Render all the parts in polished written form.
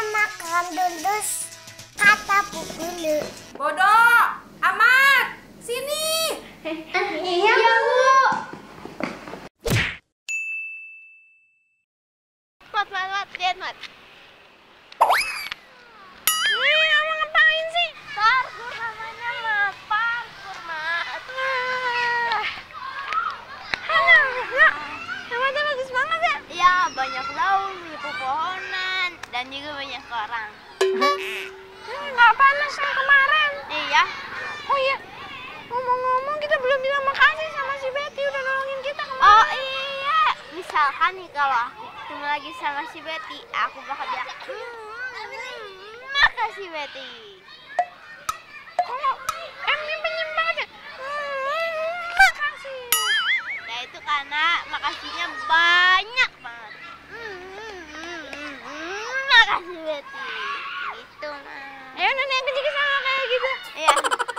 makan dulu kata Bu Guru. Bodoh, amat, sini. Iya Bu. Mat, lihat Mat. Kamu ngapain sih? Parkur namanya Mat, parkur Mat. Tempatnya bagus banget ya? Iya, banyak daun, pepohonan, dan juga banyak orang. Nggak panas kayak kemarin. Iya. Oh iya, ngomong-ngomong kita belum bilang makasih sama si Betty udah nolongin kita kemarin. Oh iya, misalkan nih kalau aku ketemu lagi sama si Betty, aku bakal bilang, makasih Betty. Kok penyem banget ya? Makasih. Ya itu karena makasihnya banyak banget. Makasih Betty. Gitu Mas. Ya udah nih aku juga sama kayak gitu. Iya.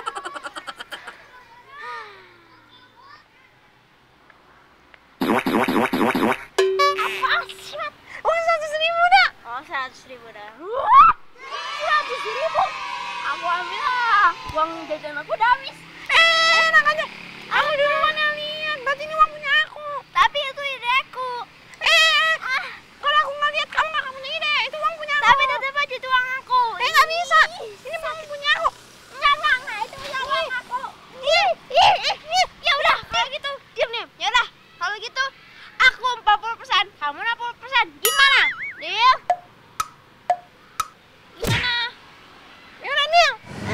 Apaan sih, Mat? Uang 100.000 dah. Oh 100.000 dah. 100.000? Aku ambil lah. Uang jajan aku udah habis. Enak aja. Aku duluan yang lihat. Berarti ini uang punya aku. Tapi itu ide aku. Kalau aku nggak lihat kamu nggak punya ide. Itu uang punya aku. Tapi tetap aja itu uang aku. Nggak bisa. Ini uang punya aku. Enggak, itu uang aku. Ya udah, kalau gitu diam. Ya udah, kalau gitu aku 40%, kamu 60%. Gimana? Deal? Gimana? Ya udah nih.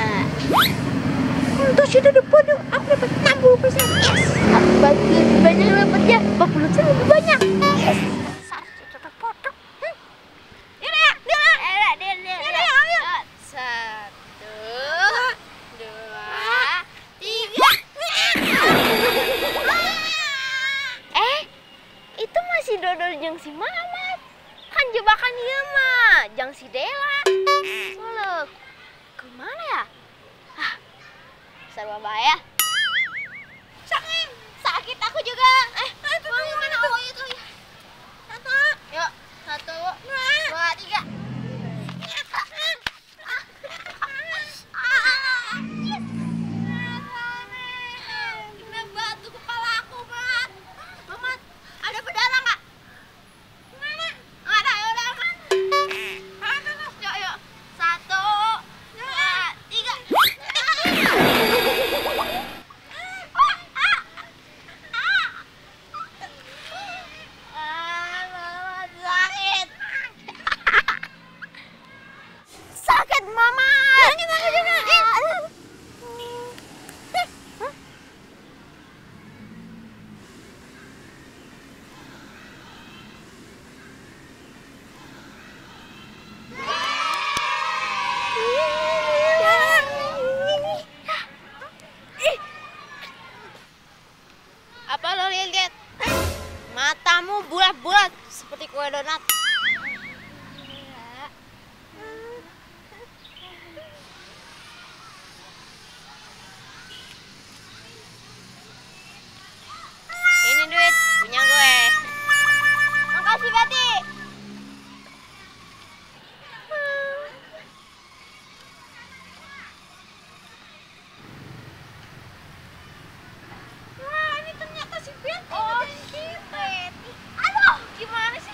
Untuk sudah dapat aku dapat 60%. Yes. Aku lebih banyak dapatnya. 40% lebih banyak. Yes. Satu tetap foto. Deal. Ayo. 1, 2, 3. Itu masih dodol jeung si Mamat. Kan jebakan ieu mah, jeung si Dela. Malah kemana ya? Serba bahaya. Sakit aku juga. Mau kemana? Oh itu ya. Yuk, 1, 2, 3. Kena batu kepala aku, Mat. Mamat, ada berdarah nggak? Mana? Nggak ada, yaudah kan? Yuk. 1, 2, 3. Sakit, Mama. Sakit aku juga. Apa lo lihat? Matamu bulat-bulat seperti kue donat. Ini duit punya gue. Makasih Betty. Wah, ini ternyata si Betty. Oh, si Betty. Aduh, gimana sih?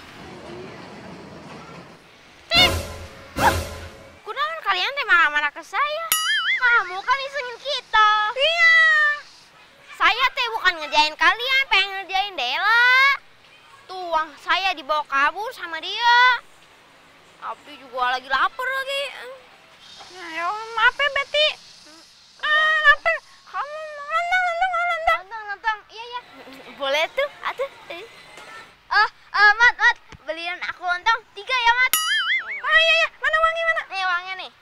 Kunaon kalian teh marah-marah ke saya? Kamu kan isengin kita. Iya. Saya teh bukan ngerjain kalian, pengen ngerjain Dela. Tuh, uang saya dibawa kabur sama dia. Tapi juga lagi lapar lagi. Ya, maaf ya Betty. Lapar. Kamu mau lontong. Nonton. Iya. Boleh tuh, atuh. Mat, beliin aku lontong 3 ya, Mat. Oh iya. Mana uangnya mana? Nih uangnya nih.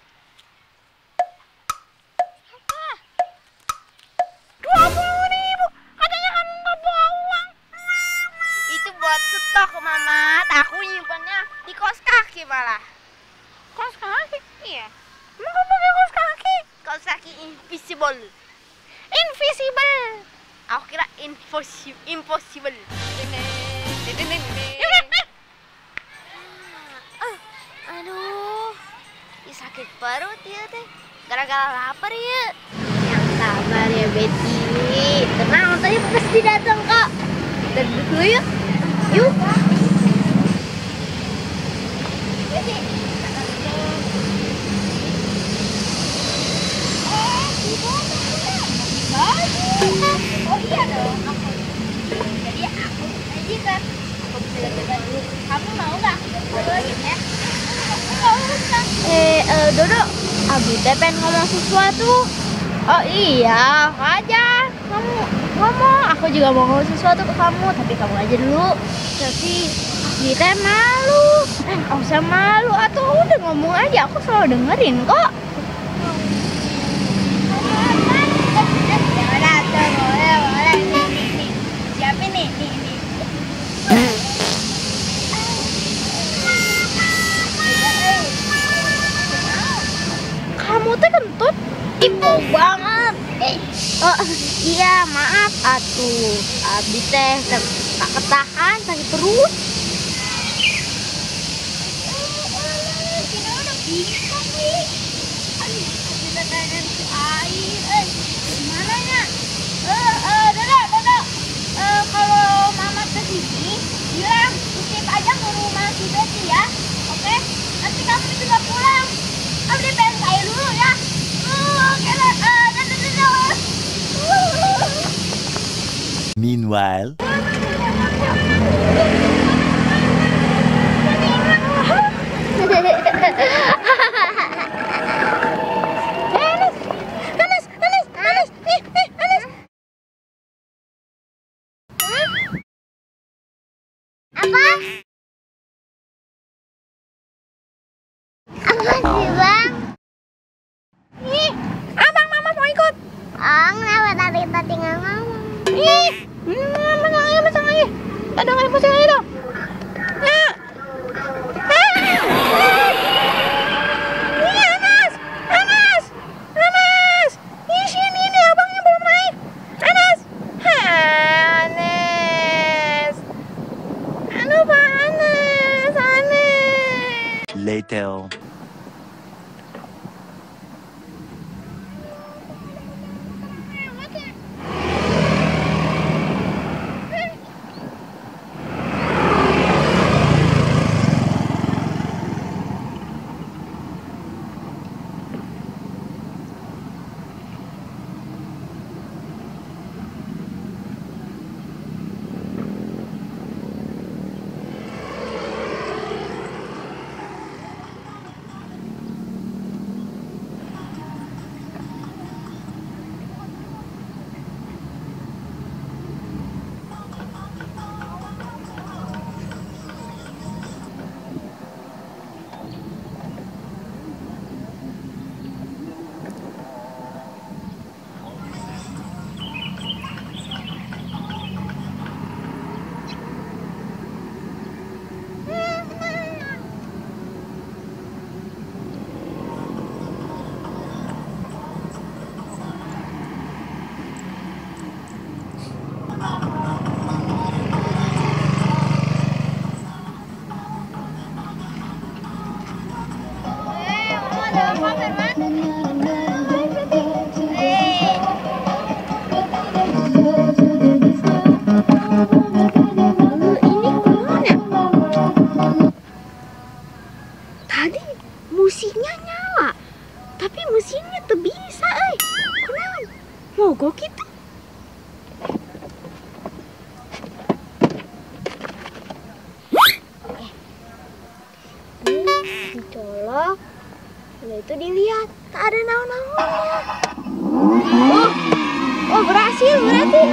20.000. Katanya kamu nggak bawa uang. Itu buat stok, Mamat. Aku nyimpannya di kos kaki malah. Kos kaki? Iya. Emang kamu pakai kos kaki? Kos kaki invisible. Invisible. Aku kira impossible. Yaudah. Aduh, sakit perut ya teh. Gara-gara lapar ya. Yang sabar ya Betty. Tenang, tadi pasti datang kok. Kita duduk dulu yuk. Yuk. Betty. Oh iya dong. Jadi aku aja kan. Aku bisa jaga dulu. Kamu mau nggak? Boleh ya. Dodo, Abi teh pengen ngomong sesuatu. Oh iya, aja. Kamu ngomong, aku juga mau ngomong sesuatu ke kamu, tapi kamu aja dulu. Tapi Abi teh malu. Nggak usah malu, atau udah ngomong aja, aku selalu dengerin kok. Ya udah, boleh. Nih. Siapin nih. Kamu teh kentut, ibu banget. Oh iya, maaf atuh. Abi teh tak ketahan sakit perut. Kita udah bisa sih. Kita pengen ke air. Gimana ya? Dodo. Kalau Mama kesini, bilang titip aja ke rumah si Betty ya. Oke? Nanti kamu juga pulang. Abi pengen ke air dulu ya. Meanwhile, Apa sih bang? Ih, abang Mama mau ikut. Kenapa tadi nggak ngomong? Ih, masang aja. Tak ada emosi lagi dong. Ya. Iya, Anas. Ih, sini ini abangnya belum naik. Anas. Anas. Aduh, Pak Anas. later. Tadi musiknya nyala, tapi mesinnya tuh bisa, Kenapa? Mogok gitu. Dicolok, udah itu dilihat, tak ada naon-naonnya. Oh berhasil berarti.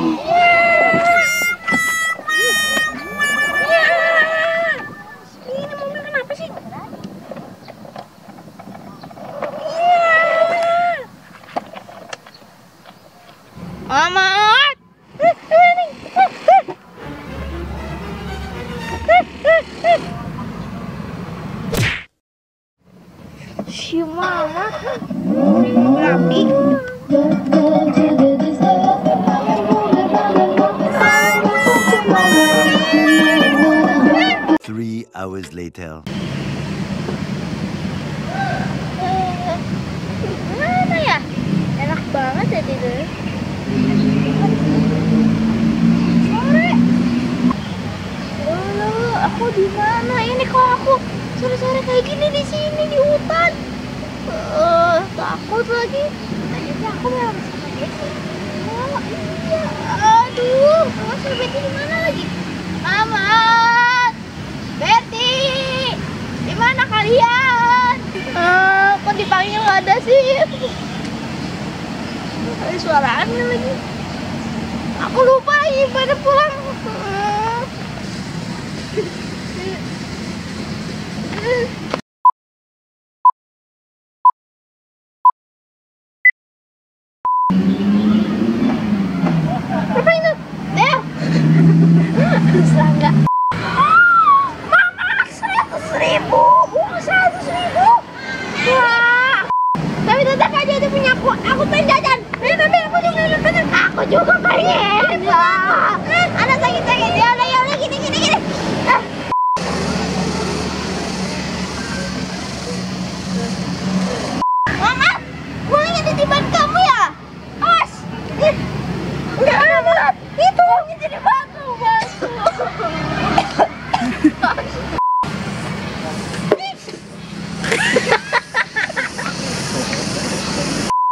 Ini mobil kenapa sih? Amat. Si Mama berarti 3 hours later. sore-sore kayak gini di sini di hutan. Takut lagi. Tadi aku memang sama Betty. Oh iya, aduh, Mas Betty di mana lagi? Amat, Betty, di mana kalian? Kok dipanggil nggak ada sih? Ada suaranya lagi. Aku lupa lagi pada pulang. Apa itu? Bel. Serangga. Mama, 100.000. Uang 100.000. Wah. Tapi tetap aja itu punya aku. Aku pengen jajan. Tapi aku juga pengen. Aku juga pengen. Wah. Ada sakit-sakit. Ya udah gini. Mama, uangnya titipan kamu ya? Awas. Enggak ada. Itu uangnya jadi batu.